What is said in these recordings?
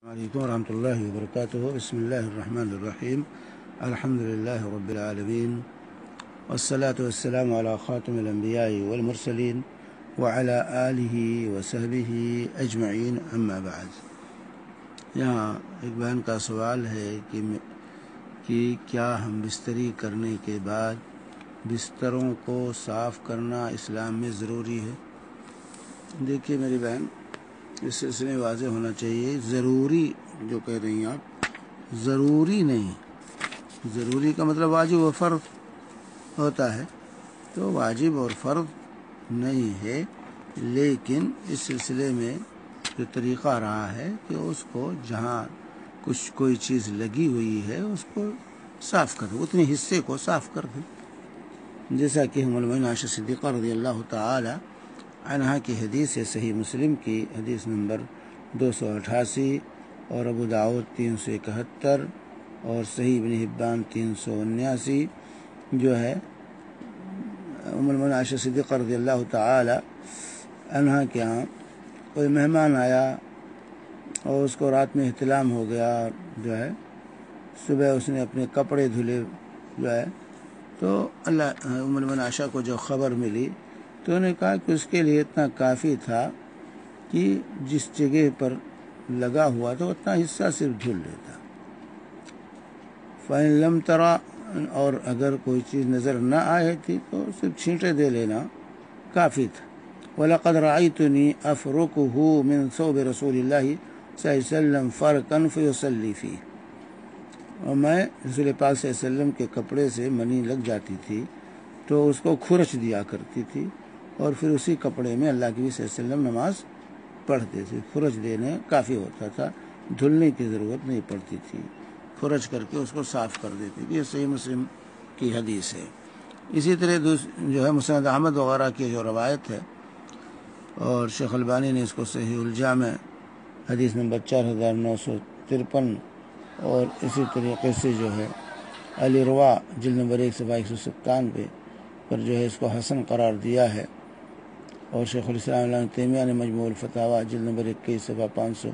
علیکم ورحمۃ اللہ وبرکاتہ۔ بسم اللہ الرحمن الرحیم۔ الحمد للہ رب العالمین والصلاة والسلام علی خاتم الانبیاء والمرسلین وعلی آلہ وصحبہ اجمعین، اما بعد۔ یہاں ایک بہن کا سوال ہے کہ کیا ہم بستری کرنے کے بعد بستروں کو صاف کرنا اسلام میں ضروری ہے؟ دیکھیے میری بہن، اس سلسلے میں واضح ہونا چاہیے، ضروری جو کہہ رہی ہیں آپ، ضروری نہیں۔ ضروری کا مطلب واجب و فرض ہوتا ہے، تو واجب اور فرض نہیں ہے، لیکن اس سلسلے میں جو طریقہ رہا ہے کہ اس کو جہاں کوئی چیز لگی ہوئی ہے اس کو صاف کر دیں، اتنے حصے کو صاف کر دیں، جیسا کہ ام المؤمنین عائشہ صدیقہ رضی اللہ تعالی عنہا کی حدیث ہے، صحیح مسلم کی حدیث نمبر 288 اور ابو داؤد 371 اور صحیح ابن حبان 379، جو ہے ام المؤمنین عائشہ صدیقہ رضی اللہ تعالی عنہا کے ہاں کوئی مہمان آیا اور اس کو رات میں احتلام ہو گیا، جو ہے صبح اس نے اپنے کپڑے دھلے، جو ہے تو ام المؤمنین عائشہ کو جو خبر ملی تو انہوں نے کہا کہ اس کے لیے اتنا کافی تھا کہ جس جگہ پر لگا ہوا تھا اتنا حصہ صرف دھل لیتا۔ فَإِن لَمْ تَرَ، اور اگر کوئی چیز نظر نہ آئے تھی تو صرف چھینٹے دے لینا کافی تھا۔ وَلَقَدْ رَأَيْتُنِي أَفْرُكُهُ مِنْ ثَوْبِ رَسُولِ اللَّهِ صلی اللہ علیہ وسلم فَرْقًا فَيُصَلِّي فِيهِ، اور میں رسول پاک صلی اللہ علیہ وسلم کے کپڑے سے منی لگ جاتی تھی تو اس کو کھرچ دیا کرتی تھی، اور پھر اسی کپڑے میں اللہ کے نبی صلی اللہ علیہ وسلم نماز پڑھتے تھے۔ کھرچ دینے کافی ہوتا تھا، دھلنے کی ضرورت نہیں پڑتی تھی، کھرچ کر کے اس کو صاف کر دیتی تھی۔ یہ صحیح مسلم کی حدیث ہے۔ اسی طرح جو ہے مسند احمد وغیرہ کی جو روایت ہے، اور شیخ البانی نے اس کو صحیح الجامع حدیث نمبر 4953 اور اسی طریقے سے جو ہے الروا جلد نمبر 1 صفحہ 197 پر جو ہے اس کو حسن قرار دیا ہے، اور شیخ الاسلام ابن تیمیہ نے مجموع الفتاوی جلد نمبر 21 صفحہ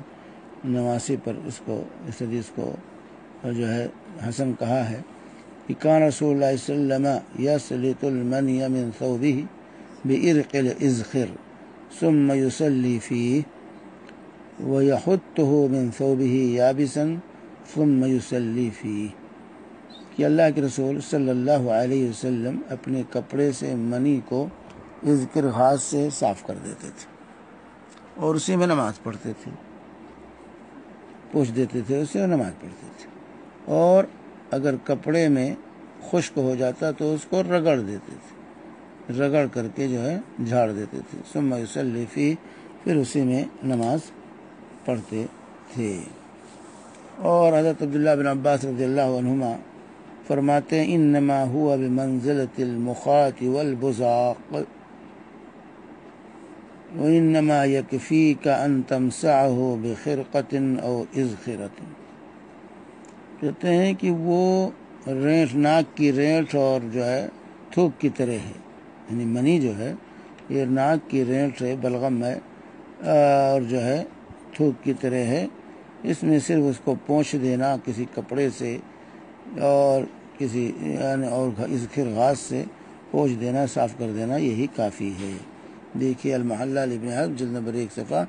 589 پر اس حدیث کو جو ہے حسن کہا ہے کہ کان رسول اللہ صلی اللہ علیہ وسلم یسلط المنی من ثوبہ بعرق الازخر ثم یصلی فیہ ویحطہ من ثوبہ یابسا ثم یصلی فیہ، کہ اللہ کے رسول صلی اللہ علیہ وسلم اپنے کپڑے سے منی کو اذکر گھاس سے صاف کر دیتے تھے اور اسی میں نماز پڑھتے تھے، پوچھ دیتے تھے اسے اور نماز پڑھتے تھے، اور اگر کپڑے میں خشک ہو جاتا تو اس کو رگڑ دیتے تھے، رگڑ کر کے جو ہے جھاڑ دیتے تھے، ثم یصلی فیہ، پھر اسی میں نماز پڑھتے تھے۔ اور حضرت عبداللہ بن عباس رضی اللہ عنہما فرماتے ہیں انما ہوا بمنزلۃ المخاط والبزاق وانما یکفیک ان تمسحہ بخرقۃ او اذخرۃ، کہتے ہیں کہ وہ رینٹ، ناک کی رینٹ اور جو ہے تھوک کی طرح ہے، یعنی منی جو ہے یہ ناک کی رینٹ ہے، بلغم ہے، اور جو ہے تھوک کی طرح ہے، اس میں صرف اس کو پونچھ دینا کسی کپڑے سے اور کسی اور اذخر گھاس سے پونچھ دینا، صاف کر دینا، یہی کافی ہے۔ دیکھیے المحلہ لابن حزم جلد نمبر 1 صفحہ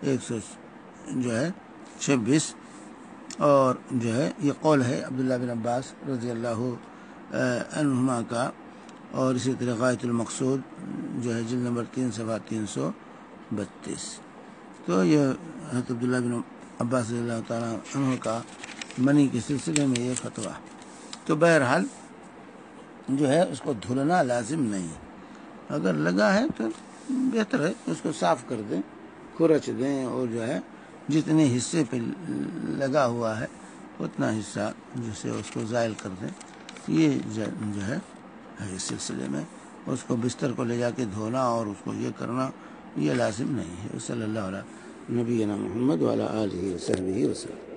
126، اور جو ہے یہ قول ہے عبداللہ بن عباس رضی اللہ عنہما کا، اور اسی طرح غایۃ المقصود جو ہے جلد نمبر 3 صفحہ 332۔ تو یہ حضرت عبداللہ بن عباس رضی اللہ تعالیٰ عنہ کا منی کے سلسلے میں یہ فتویٰ۔ تو بہرحال جو ہے اس کو دھلنا لازم نہیں، اگر لگا ہے تو بہتر ہے اس کو صاف کر دیں، کھرچ دیں، اور جو ہے جتنے حصے پہ لگا ہوا ہے اتنا حصہ جسے اس کو زائل کر دیں۔ یہ جو ہے اس سلسلے میں اس کو بستر کو لے جا کے دھونا اور اس کو یہ کرنا یہ لازم نہیں ہے۔ صلی اللہ علیہ نبینا محمد وعلی آلہ وصحبہ وسلم۔